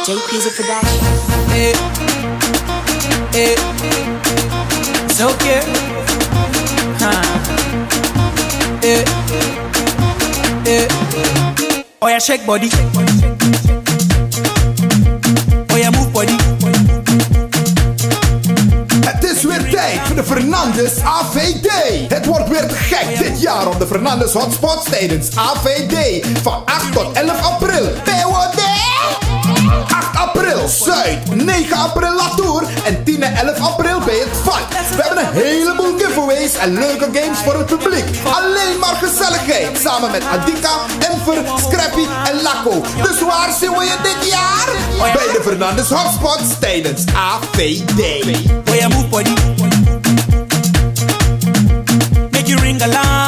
JP's a production. Hey, hey, it's okay. Hey, hey. Oh yeah, shake body. Oh yeah, move body. Het is weer tijd voor de Fernandes AVD. Het wordt weer te gek dit jaar op de Fernandes Hotspots tijdens AVD. Van 8 tot 11 april. PWD! 8 april Zuid, 9 april Latour en 10 en 11 april bij het VAT. We hebben een heleboel giveaways en leuke games voor het publiek. Alleen maar gezelligheid. Samen met Adika, Enver, Scrappy en Lakko. Dus waar zien we je dit jaar? Bij de Fernandes Hotspots tijdens AVD. Oh yeah, move body. Make you ring alarm.